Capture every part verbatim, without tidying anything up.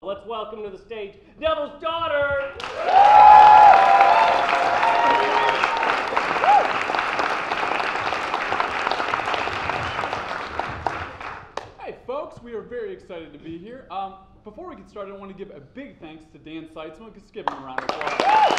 Let's welcome to the stage, Devil's Daughter! Hey folks, we are very excited to be here. Um, before we get started, I want to give a big thanks to Dan Seitzman. Let's give him a round of applause.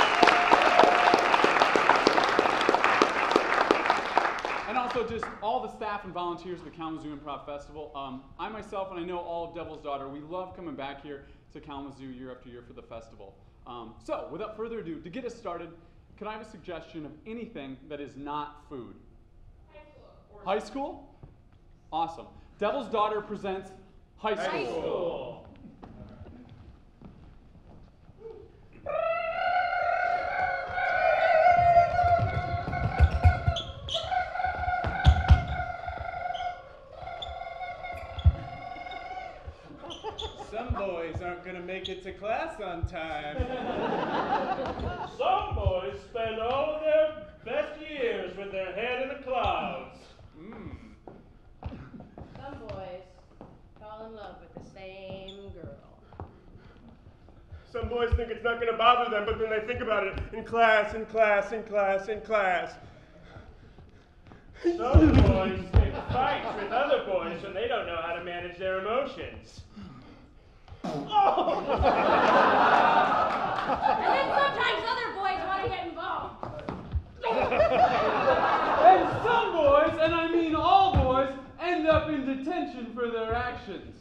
And also just all the staff and volunteers of the Kalamazoo Improv Festival. Um, I myself, and I know all of Devil's Daughter, we love coming back here to Kalamazoo year after year for the festival. Um, so, without further ado, to get us started, can I have a suggestion of anything that is not food? High school. High school? Awesome. Devil's Daughter presents High School. High school. Some boys aren't going to make it to class on time. Some boys spend all of their best years with their head in the clouds. Mm. Some boys fall in love with the same girl. Some boys think it's not going to bother them, but then they think about it in class, in class, in class, in class. Some boys pick fights with other boys when they don't know how to manage their emotions. And then sometimes other boys want to get involved. And some boys, and I mean all boys, end up in detention for their actions.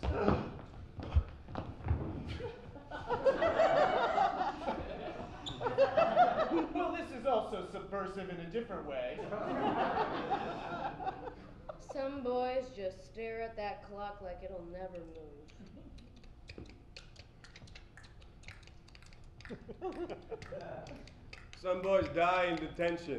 Well, this is also subversive in a different way. Some boys just stare at that clock like it'll never move. Some boys die in detention.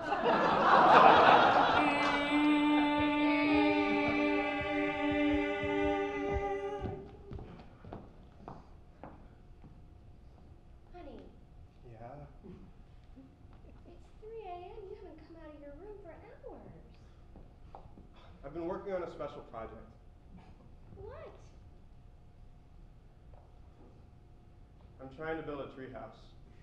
Honey, Yeah? it's three a m You haven't come out of your room for hours. I've been working on a special project. What? I'm trying to build a treehouse.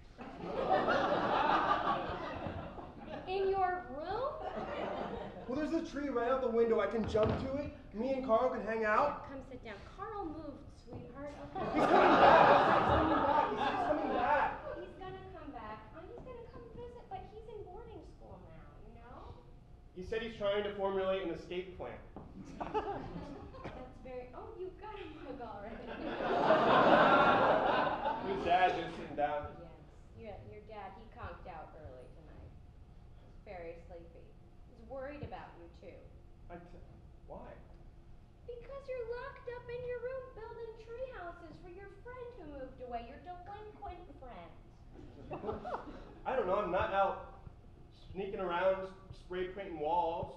In your room? Well, there's a tree right out the window. I can jump to it. Me and Carl can hang out. Come sit down. Carl moved, sweetheart. He's Okay. coming back. He's coming back. He's He's gonna come back. Oh, he's gonna come visit, but he's in boarding school now, you know? He said he's trying to formulate an escape plan. That's very. Oh, you got a mug already. His dad just sitting down. Yes. Your, your dad, he conked out early tonight. He's very sleepy. He's worried about you, too. I t- why? Because you're locked up in your room building tree houses for your friend who moved away, your delinquent friend. I don't know. I'm not out sneaking around spray painting walls.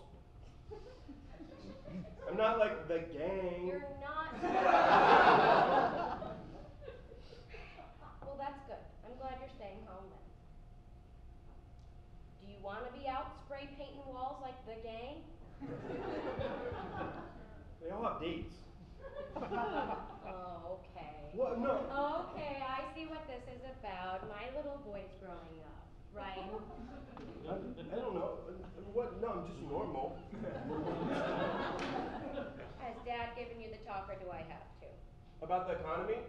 I'm not like the gang. You're not. Well, that's good. I'm glad you're staying home then. Do you want to be out spray painting walls like the gang? They all have dates. Oh, okay. What? No. Okay, I see what this is about. My little boy's growing up, right? I, I don't know. What? No, I'm just normal. Has Dad given you the talk, or do I have to? About the economy?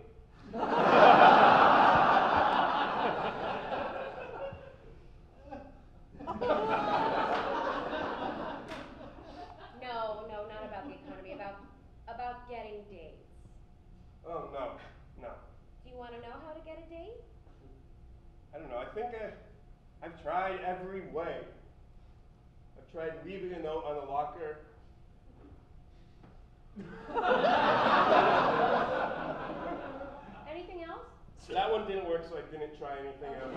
No, no, not about the economy. About about getting dates. Oh, no. No. Do you want to know how to get a date? I don't know. I think I, I've tried every way. I've tried leaving a note on the locker. Anything else? That one didn't work, so I didn't try anything else.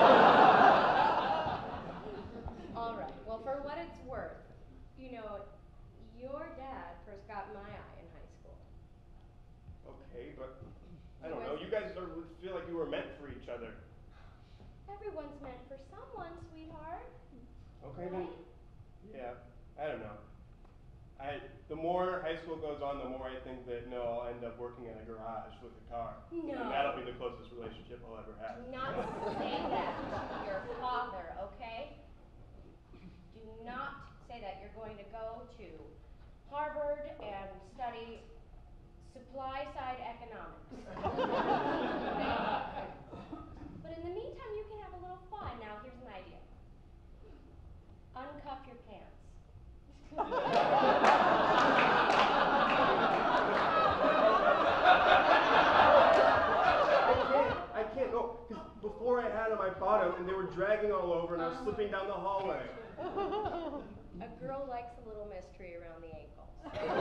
All right. Well, for what it's worth, you know, your dad first got my eye in high school. Okay, but I don't know. You guys are, feel like you were meant for each other. Everyone's meant for someone, sweetheart. Okay, then. Yeah. I don't know. I the more high school goes on, the more I think that no, I'll end up working in a garage with a car. No. And that'll be the closest relationship I'll ever have. Do not say that to your father, okay? Do not say that you're going to go to Harvard and study supply side economics. But in the meantime, you can have a little fun. Now, here's an idea. Uncuff your pants. I can't go, because before I had them, I bought them, and they were dragging all over, and I was slipping down the hallway. A girl likes a little mystery around the ankles.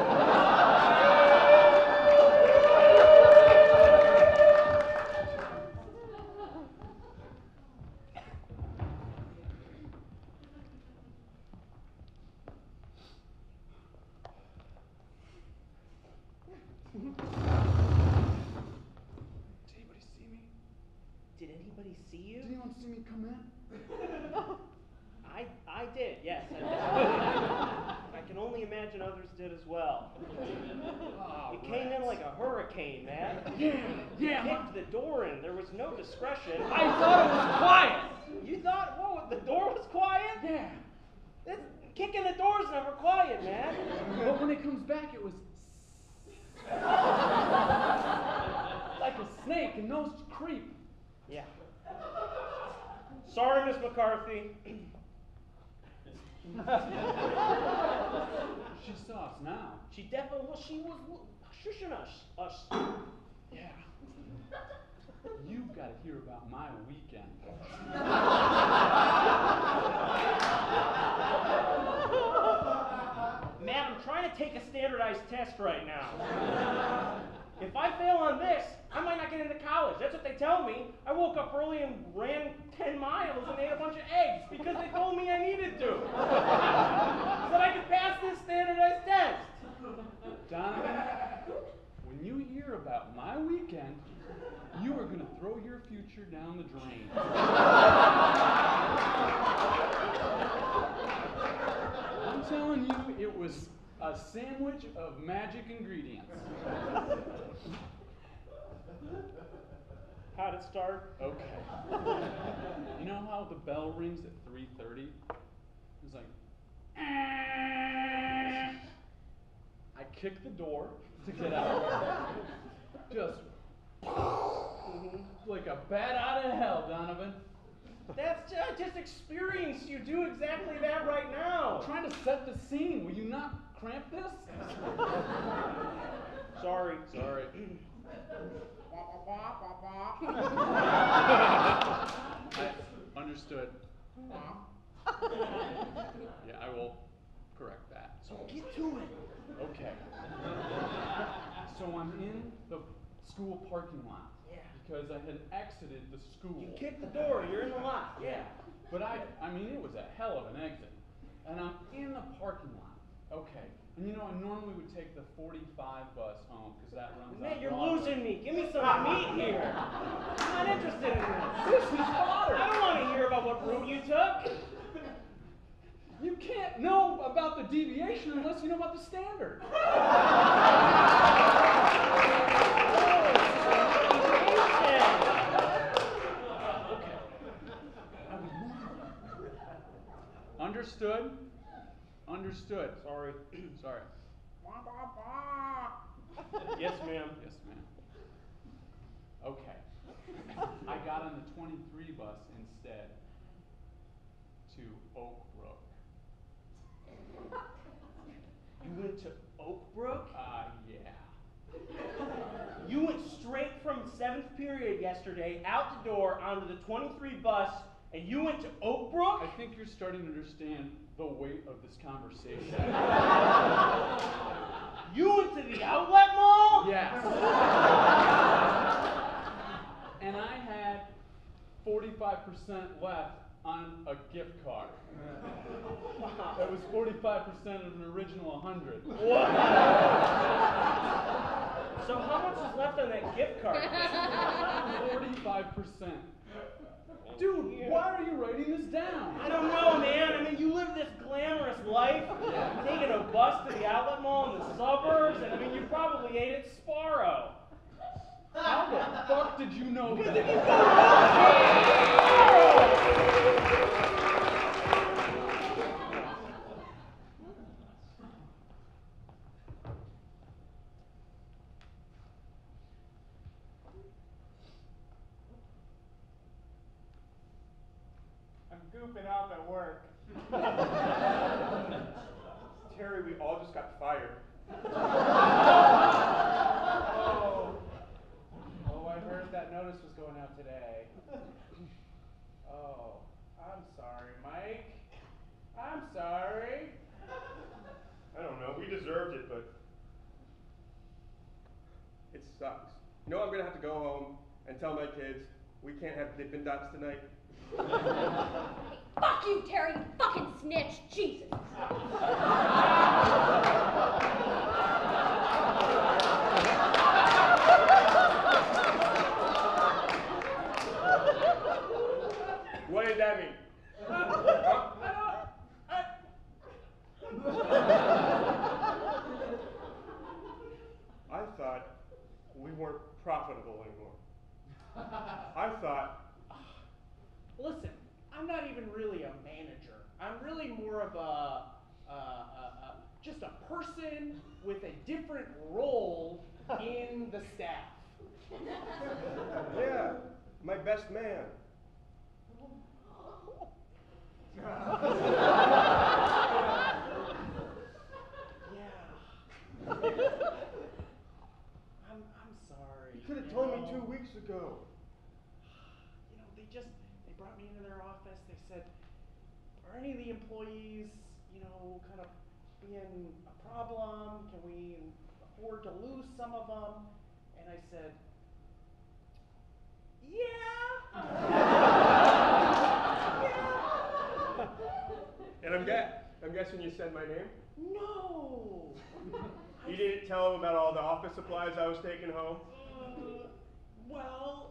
Did anybody see you? Did anyone see me come in? I I did, yes. I, I can only imagine others did as well. Oh, You came in like a hurricane, man. Yeah, yeah. You kicked the door in. There was no discretion. I thought it was quiet. You thought, whoa, the door was quiet? Yeah. That's, kicking the door's never quiet, man. But when it comes back, it was like a snake, and those creep. Yeah. Sorry, Miss McCarthy. She saw us now. She definitely, well, she was shushing us. us. Yeah. You've got to hear about my weekend. Matt, I'm trying to take a standardized test right now. If I fail on this, I might not get into college. That's what they tell me. I woke up early and ran ten miles and ate a bunch of eggs because they told me I needed to. So that I could pass this standardized test. Donovan, when you hear about my weekend, you are going to throw your future down the drain. I'm telling you, it was a sandwich of magic ingredients. How'd it start? Okay. You know how the bell rings at three thirty? It's like, I kick the door to get out. Just like a bat out of hell, Donovan. That's just, I just experienced you do exactly that right now. I'm trying to set the scene. Will you not cramp this? Sorry. Sorry. I understood. Yeah, I will correct that. So Get to it. okay. So I'm in the school parking lot. Yeah. Because I had exited the school. You kicked the door. You're in the lot. Yeah. But I, I mean, it was a hell of an exit. And I'm in the parking lot. Okay. And you know, I normally would take the forty-five bus home because that runs Man, out you're Broadway. losing me. Give me some meat here. I'm not interested in this. This is fodder. I don't want to hear about what route you took. You can't know about the deviation unless you know about the standard. Okay. I was moving. Understood? Understood. Sorry. Sorry. Yes, ma'am. Yes, ma'am. Okay. I got on the twenty-three bus instead to Oak Brook. You went to Oak Brook? Uh, yeah. You went straight from seventh period yesterday out the door onto the twenty-three bus, and you went to Oak Brook? I think you're starting to understand the weight of this conversation. You went to the outlet mall? Yes. And I had forty-five percent left on a gift card. That was forty-five percent of an original one hundred. What? So how much is left on that gift card? forty-five percent. Dude, why are you writing this down? I don't know, man. I mean, you live this glamorous life, taking a bus to the outlet mall in the suburbs, and I mean, you probably ate at Sparrow. How the fuck did you know Because that? if you go to Sparrow! I'm goofing off at work. Terry, we all just got fired. Oh. Oh, I heard that notice was going out today. Oh, I'm sorry, Mike. I'm sorry. I don't know, we deserved it, but it sucks. You know, I'm gonna have to go home and tell my kids we can't have Dippin' Dots tonight. Hey, fuck you, Terry, you fucking snitch. Jesus. What did that mean? I thought we weren't profitable anymore. I thought, Listen, I'm not even really a manager. I'm really more of a, uh, uh, uh, just a person with a different role in the staff. yeah, my best man. Yeah. I'm, I'm sorry. You could have you told me know? two weeks ago. You know, they just, they brought me into their office. They said, are any of the employees, you know, kind of being a problem? Can we afford to lose some of them? And I said, yeah. And I'm guess I'm guessing you said my name? No. You didn't tell them about all the office supplies I was taking home? Uh, well,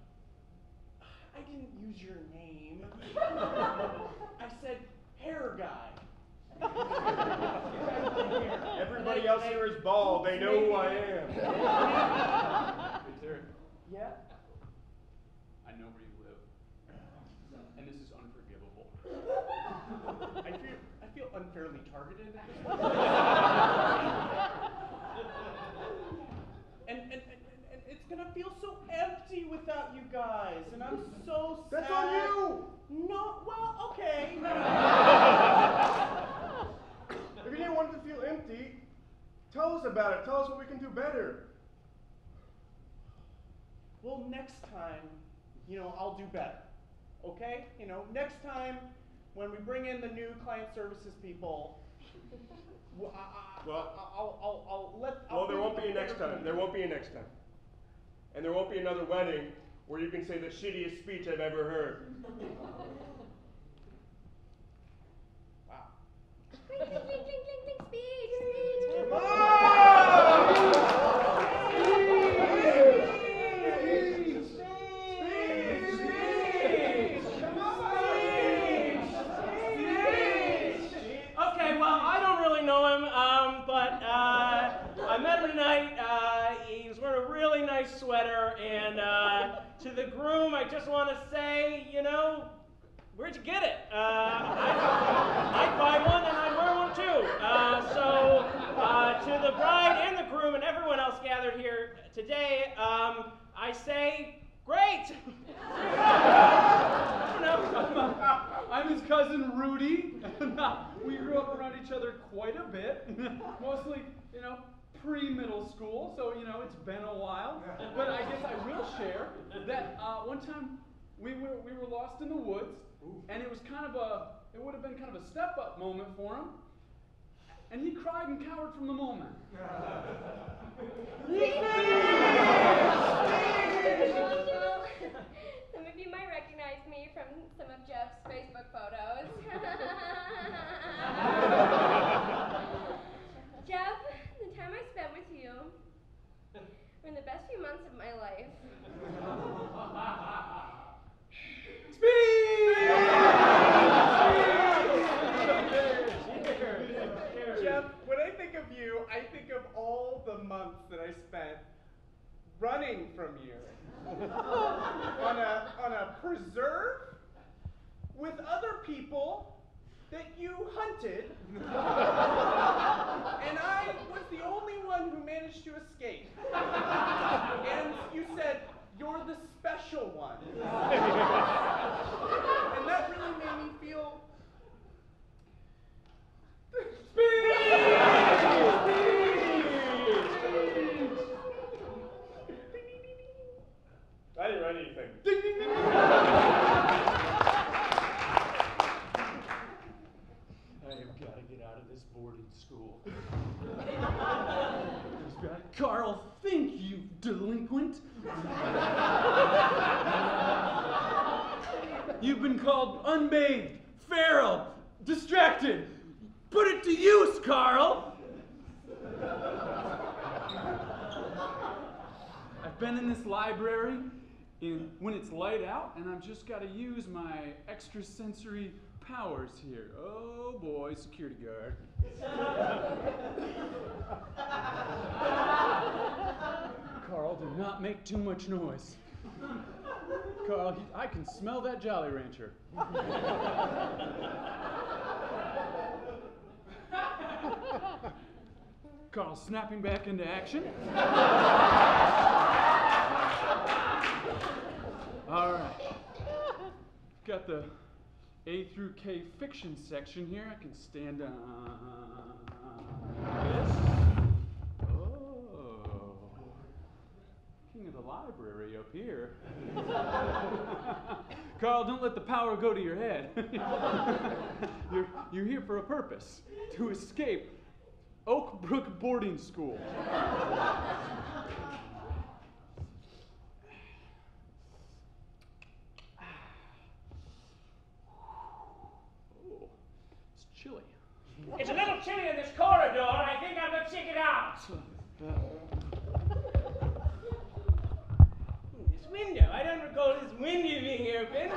I didn't use your name. I said hair guy. Everybody else here is bald. They know who I am. Hey, Terry, Yeah. I know where you live, and this is unforgivable. I feel I feel unfairly targeted at this point. and, and, and, and it's gonna feel so empty without you guys, and I'm so sad. That's on you! No, well, okay. If you didn't want it to feel empty, tell us about it. Tell us what we can do better. Well, next time, you know, I'll do better. Okay? You know, next time when we bring in the new client services people, well, I, I, Well- I'll, I'll, I'll let. I'll Well, there bring won't be a next better time. There won't be a next time. And there won't be another wedding where you can say the shittiest speech I've ever heard. Wow. Clink, clink, clink, clink, clink, clink, speech, speech. Come on! Okay, well, I don't really know him, um, but uh, I met him tonight. Uh, he was wearing a really nice sweater, and uh, to the groom, I just want to say, you know, where'd you get it? Uh, I'd, I'd buy one, and I'd wear one too. Uh, so, uh, to the bride and the groom and everyone else gathered here today, um, I say, great. I don't know. I'm his cousin Rudy. We grew up around each other quite a bit, mostly, you know, pre-middle school, so, you know, it's been a while. But I guess I will share that uh, one time we were, we were lost in the woods, and it was kind of a, it would have been kind of a step-up moment for him, and he cried and cowered from the moment. Some of you might recognize me from some of Jeff's Facebook photos. Jeff, the time I spent with you were the best few months of my life. Speed! spent running from you on a on a preserve with other people that you hunted, and I was the only one who managed to escape. And you said, "You're the special one." And that really made me feel I didn't write anything. ding ding ding. I have got to get out of this boarding school. Carl, think, you delinquent. You've been called unbathed, feral, distracted. Put it to use, Carl. I've been in this library in, when it's light out, and I've just got to use my extrasensory powers here. Oh boy, security guard. Carl, do not make too much noise. Carl, he, I can smell that Jolly Rancher. Carl snapping back into action. All right. Got the A through K fiction section here. I can stand on this. Oh. King of the library up here. Carl, don't let the power go to your head. you're, you're here for a purpose. To escape Oak Brook Boarding School. Oh, it's chilly. It's a little chilly in this corridor. I think I'm gonna check it out. This window. I don't recall this window being open.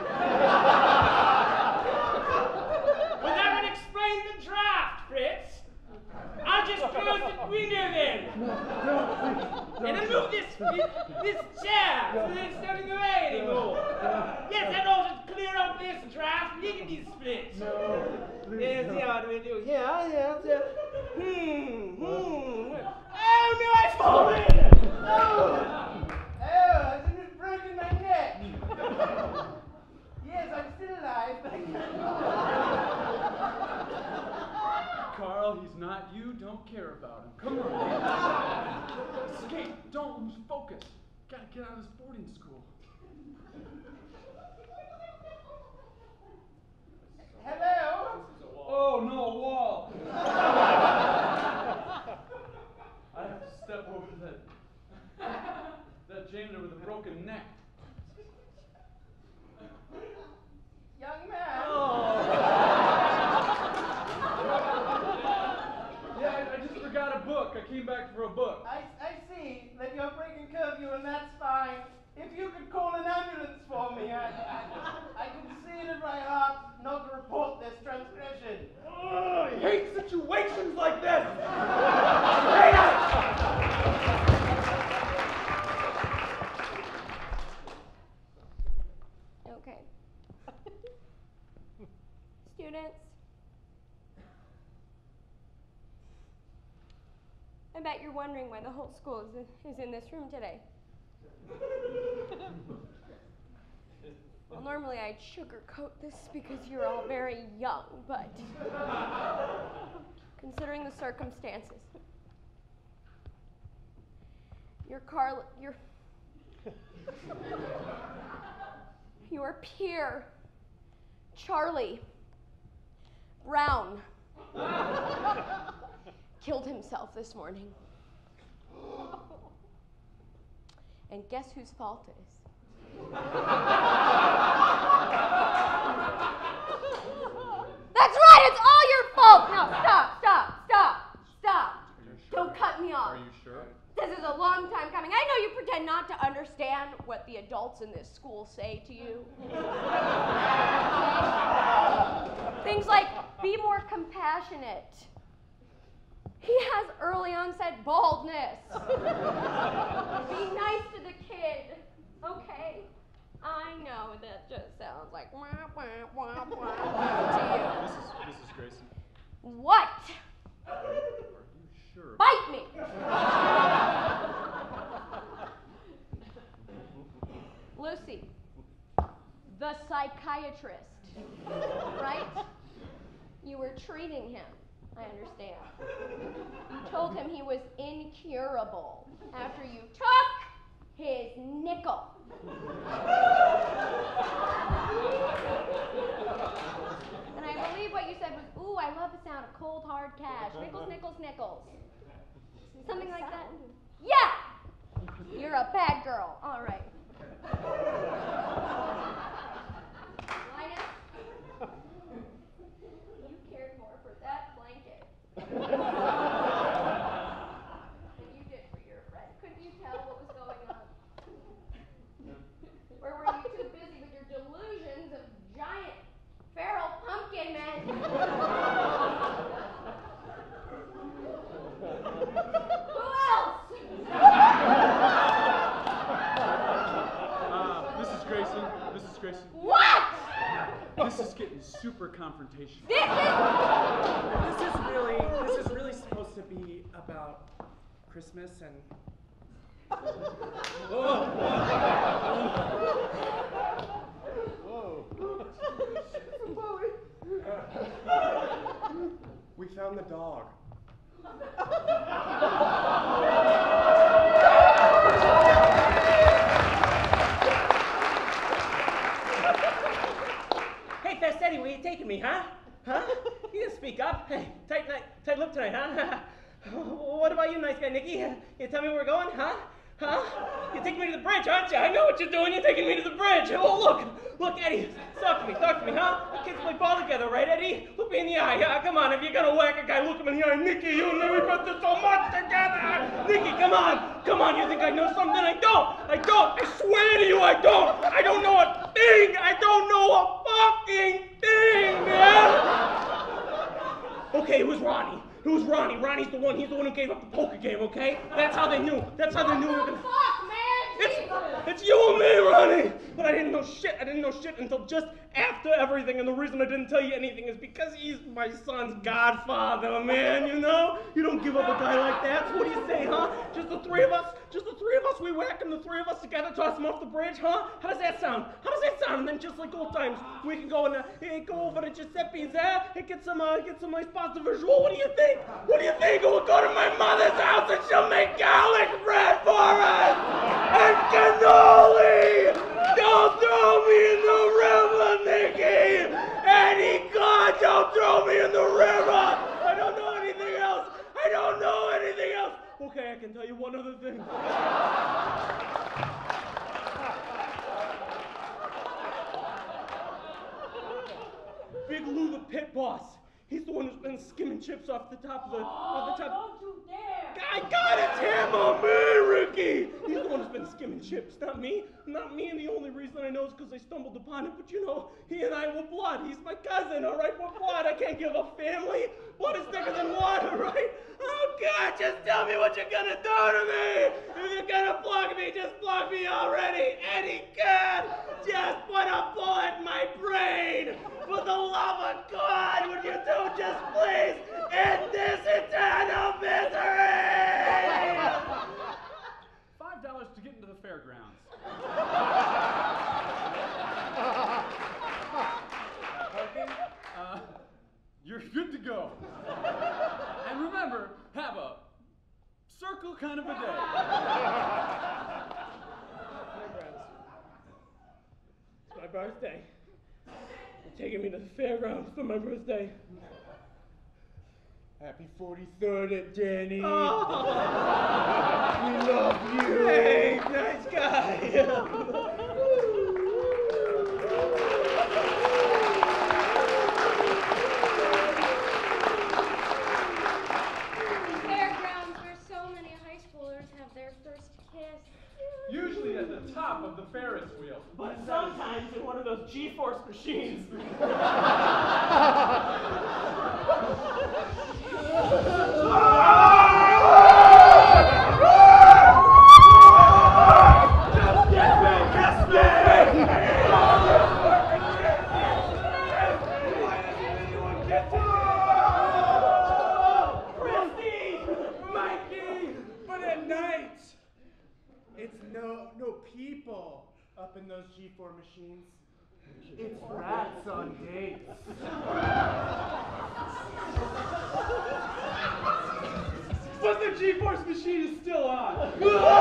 Well, that would explain the draft, Fritz. I'll just close the window then. And then move this, this this chair so that it's not in the way anymore. Yes, that will just clear up this draft, lickety split. No, There's the other window. Yeah, yeah, yeah. Hmm, hmm. Oh no, I've fallen! Oh! Oh, I just broken my neck. Yes, I'm still alive, but I can't Carl, he's not you. Don't care about him. Come on. Escape. Don't lose focus. Gotta get out of this boarding school. Hello? Oh, no, a wall. I have to step over that, that janitor with a broken neck. Young man. Oh. Yeah, I, I just forgot a book. I came back for a book. I, I see that you're breaking curfew, and that's fine. If you could call an ambulance for me, I, I, I can see it in my heart not to report this transgression. Oh, I hate situations like this. Okay. Students, I bet you're wondering why the whole school is, is in this room today. Well, normally I'd sugarcoat this because you're all very young, but considering the circumstances, your Carl, your your peer, Charlie Brown, killed himself this morning. And guess whose fault it is? That's right, it's all your fault! No, stop, stop, stop, stop. Don't cut me off. Are you sure? This is a long time coming. I know you pretend not to understand what the adults in this school say to you. Things like, be more compassionate. He has early onset baldness. Be nice to the kid, okay? I know that just sounds like wah, wah, wah, wah, wah to you. Missus Missus Grayson. What? Are you sure? Bite me! Lucy, the psychiatrist, right? You were treating him, I understand. You told him he was incurable after you took his nickel. And I believe what you said was, ooh, I love the sound of cold, hard cash. Nickels, nickels, nickels. Something like that? Yeah! You're a bad girl. All right. Linus, you cared more for that blanket than you did for your friend. Couldn't you tell what was going on? Or were you too busy with your delusions of giant feral pumpkin men? Who else? Uh, Missus Grayson, Missus Grayson. What? This is getting super confrontational. This is... This is really, this is really supposed to be about Christmas and... Whoa. Whoa. We found the dog. Hey, Fast Eddie, where you taking me, huh? Huh? You didn't speak up. Hey, tight night, tight lip tonight, huh? What about you, nice guy Nicky? You tell me where we're going, huh? Huh? You're taking me to the bridge, aren't you? I know what you're doing. You're taking me to the bridge. Oh, look. Look, Eddie. Talk to me. Talk to me, huh? Kids play ball together, right, Eddie? Look me in the eye. Huh? Come on. If you're going to whack a guy, look him in the eye. Nicky, you and me, we've been through so much together. Nicky, come on. Come on. You think I know something? I don't. I don't. I swear to you, I don't. I don't know a thing. I don't know a fucking thing, man. Okay, it was Ronnie. It was Ronnie. Ronnie's the one. He's the one who gave up the poker game, okay? That's how they knew. That's how they knew we were gonna... Fuck, man! It's, it's you and me, Ronnie! But I didn't know shit. I didn't know shit until just after everything. And the reason I didn't tell you anything is because he's my son's godfather, man, you know? You don't give up a guy like that. So what do you say, huh? Just the three of us? Just the three of us? We whack him, the three of us together, toss him off the bridge, huh? How does that sound? How does that sound? And then just like old times, we can go and uh, eh, go over to Giuseppe's there and get some, uh, get some nice pasta visual. What do you think? What do you think? We'll go to my mother's house and she'll make garlic bread for us! And cannoli! Don't throw me in the river, Nicky! Any God, don't throw me in the river! I don't know anything else! I don't know anything else! Okay, I can tell you one other thing. Big Lou the pit boss. He's the one who's been skimming chips off the top of the... Oh, off the top. don't you dare! I got it, him, oh man, Ricky! He's the one who's been skimming chips, not me. Not me, and the only reason I know is because I stumbled upon it. But you know, he and I were blood. He's my cousin, all right? We're blood. I can't give up family. Blood is thicker than water, right? Oh God, just tell me what you're gonna do to me. If you're gonna plug me, just plug me already. Any God, just put a bullet in my brain. For the love of God, would you do just please end this eternal misery? Five dollars to get into the fairgrounds. Parking? Uh, you're good to go. And remember, have a circle kind of a day. It's my birthday. You're taking me to the fairgrounds for my birthday. Happy forty-third at Danny. Oh. We love you. Hey, nice guy. Fairgrounds where so many high schoolers have their first kiss. Usually at the top of the Ferris wheel. But sometimes in one of those G-force machines. Up in those G four machines. It's rats on dates. But the G-Force machine is still on.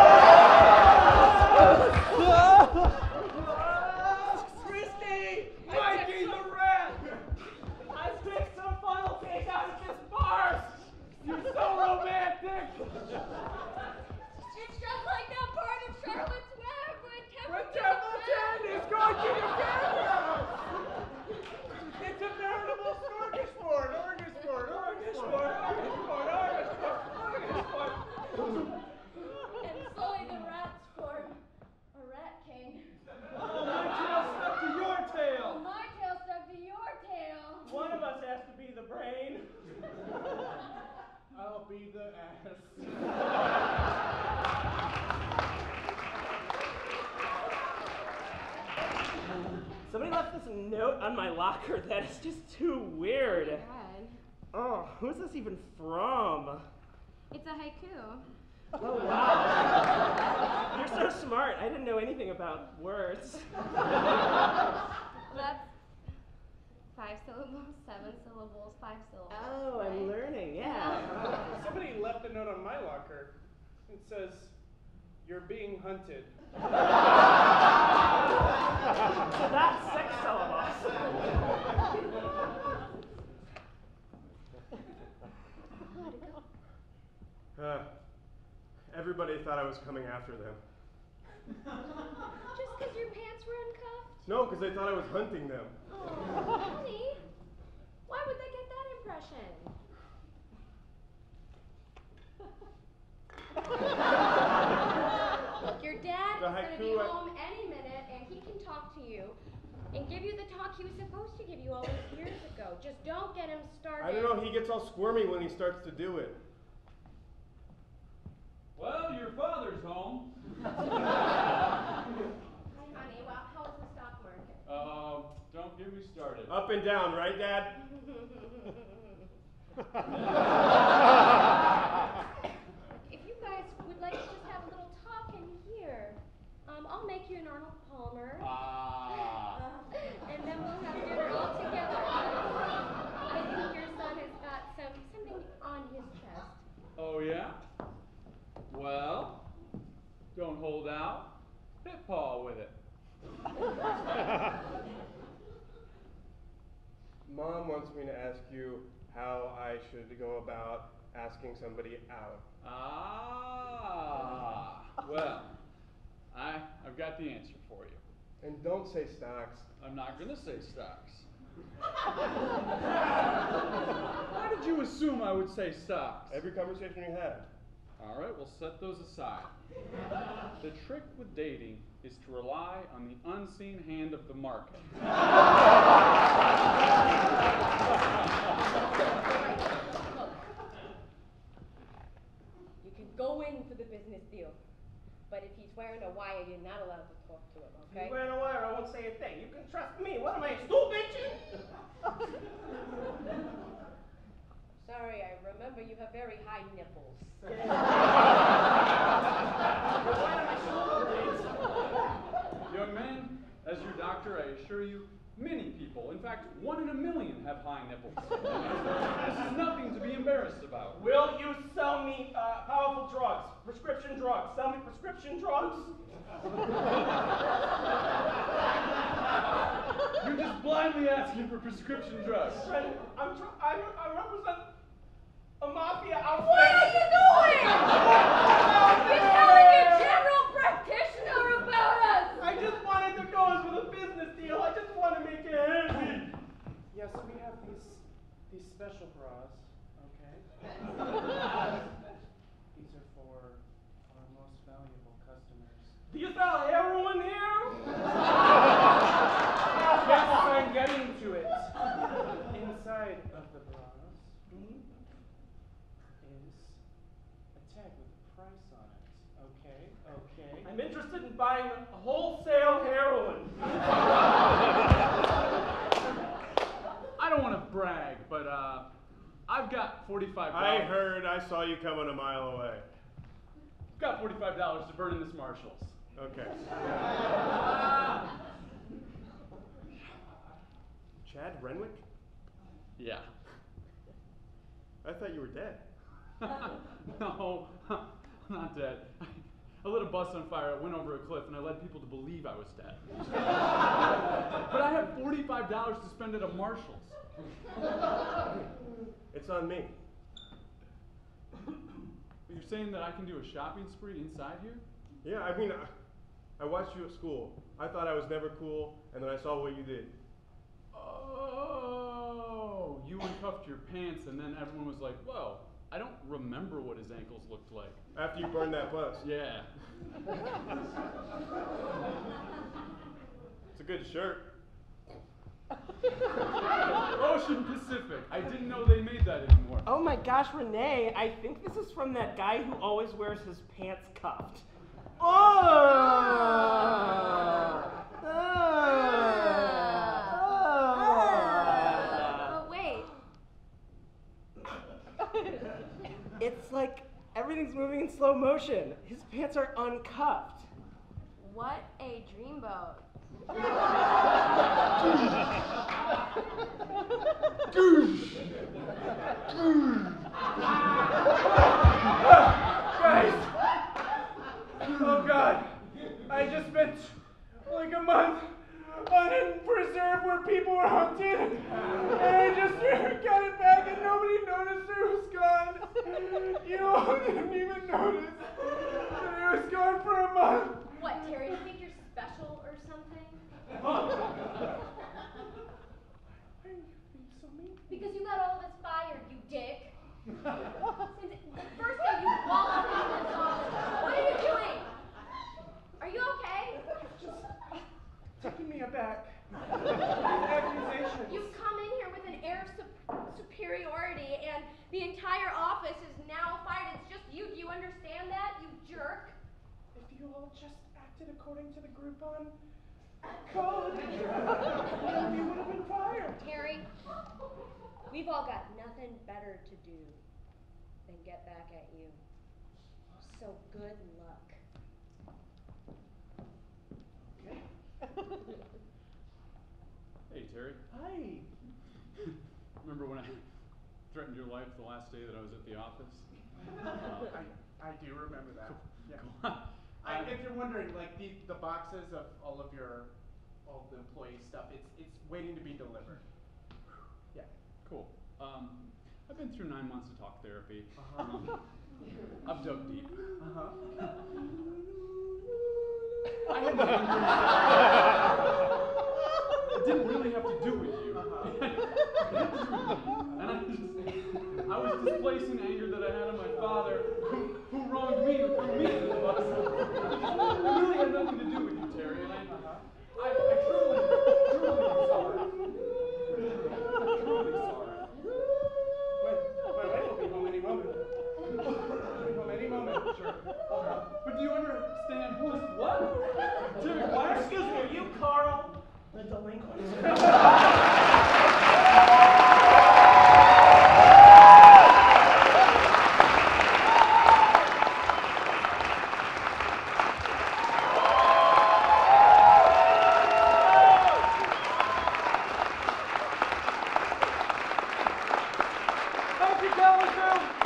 Christy! Mikey the rat! I picked some funnel cake out of this bar! You're so romantic! It's just like that part of Charlotte's Web when When Templeton Templeton is going to the camera! It's a veritable smorgasbord! Orgasbord! Orgasbord! Orgasbord! Orgasbord! Orgasbord! and slowly the rats form a rat king. Oh, my tail stuck to your tail! My tail stuck to your tail. One of us has to be the brain. I'll be the ass. Somebody left this note on my locker that is just too weird. God. Oh, who's this even from? It's a haiku. Oh, wow. You're so smart. I didn't know anything about words. That's five syllables, seven syllables, five syllables. Oh, I'm learning, yeah. Somebody left a note on my locker. It says, "You're being hunted." So that's six syllables. Uh, everybody thought I was coming after them. Just because your pants were uncuffed? No, because they thought I was hunting them. Oh, honey. Why would they get that impression? Look, your dad The is going to be haiku I- home any minute, and he can talk to you and give you the talk he was supposed to give you all those years ago. Just don't get him started. I don't know, he gets all squirmy when he starts to do it. Well, your father's home. Hi, honey. Well, how was the stock market? Uh, don't get me started. Up and down, right, Dad? If you guys would like to just have a little talk in here, um, I'll make you an Arnold Palmer. Ah. Uh, and then we'll have dinner all together. I think your son has got some something on his chest. Oh, yeah? Well, don't hold out. Hit Paul with it. Mom wants me to ask you how I should go about asking somebody out. Ah. Well, I, I've got the answer for you. And don't say stocks. I'm not going to say stocks. Why did you assume I would say stocks? Every conversation we had. All right, we'll set those aside. The trick with dating is to rely on the unseen hand of the market. Look, you can go in for the business deal, but if he's wearing a wire, you're not allowed to talk to him, If okay? you wear a wire, I won't say a thing. You can trust me. What am I, a stool bitch? Sorry, I remember you have very high nipples. Young man, as your doctor, I assure you, many people, in fact, one in a million, have high nipples. This is nothing to be embarrassed about. Will you sell me uh, powerful drugs? Prescription drugs. Sell me prescription drugs? You're just blindly asking for prescription drugs. Friend, I'm tr- I, I represent a mafia outfit. What are you doing? You're telling your general practitioner about us! I just wanted to go in for the business deal. I just want to make it happy. Yes, we have these these special bras, okay? These are for our most valuable customers. Do you sell heroin here? Yes, I'm getting to it. Inside of the bras Okay. I'm interested in buying wholesale heroin. I don't want to brag, but uh, I've got forty-five I dollars. heard I saw you coming a mile away. Got forty-five dollars to burn in this Marshalls. Okay. Chad Renwick? Yeah. I thought you were dead. No, I'm not dead. I lit a bus on fire, it went over a cliff, and I led people to believe I was dead. But I have forty-five dollars to spend at a Marshall's. It's on me. You're saying that I can do a shopping spree inside here? Yeah, I mean, I, I watched you at school. I thought I was never cool, and then I saw what you did. Oh, you uncuffed your pants, and then everyone was like, whoa, I don't remember what his ankles looked like. After you burned that bus. Yeah. It's a good shirt. Ocean Pacific. I didn't know they made that anymore. Oh my gosh, Renee, I think this is from that guy who always wears his pants cuffed. Oh! But wait, It's like everything's moving in slow motion. His pants are uncuffed. what a dreamboat. Guys! Oh God! I just spent like a month on a preserve where people were hunted, and I just got it back and nobody noticed it was gone. You all didn't even notice that it was gone for a month. What, Terry, do you think you're special or something? Why are you being so mean? Because you got all of us fired, you dick. Since the first day you walked into this office. What are you doing? Are you okay? Just taking me aback. Accusations. You've come in here with an air of sup- superiority, and the entire office is now fired. It's just you. Do you understand that, you jerk? If you all just acted according to the Groupon code, none of you would have been fired. Terry, we've all got nothing better to do than get back at you. So good luck. Hey, Terry. Hi. Remember when I threatened your life the last day that I was at the office? Uh, I, I do remember that. Yeah. Cool. I, if you're wondering, like the, the boxes of all of your all the employee stuff, it's it's waiting to be delivered. Yeah. Cool. Um, I've been through nine months of talk therapy. Uh-huh. Um, I've dug deep. Uh-huh. I had to It didn't really have to do with you. Uh-huh. And I just, I was displacing anger that I had on my father, who, who wronged me and threw me in the bus. It really had nothing to do with you, Terry. And I, I, I truly, truly am sorry. Truly sorry. My, my wife will be home any moment. She'll be home any moment. Sure. Sure. But do you understand just what? Terry, why are Excuse me, are you Carl? The delinquent. Thank you, Kalamazoo.